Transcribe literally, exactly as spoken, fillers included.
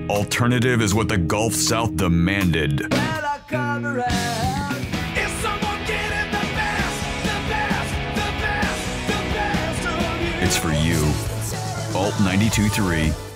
Alternative is what the Gulf South demanded. It's for you. Alt ninety-two point three.